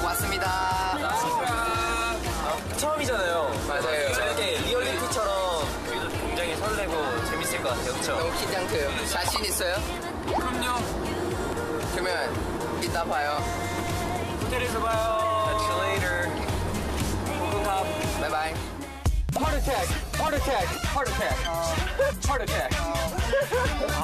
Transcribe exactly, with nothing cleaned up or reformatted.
맞습니다. 처음이잖아요. 맞아요. 이렇게 리얼리티처럼 굉장히 설레고 재밌을 것 같아요. 그쵸? 너무 긴장돼요. 자신 있어요? 그럼요. 그러면 이따 봐요. 호텔에서 봐요. Catch you later. 굿탑. 바이바이. Heart attack. Heart attack. Heart attack. Heart attack.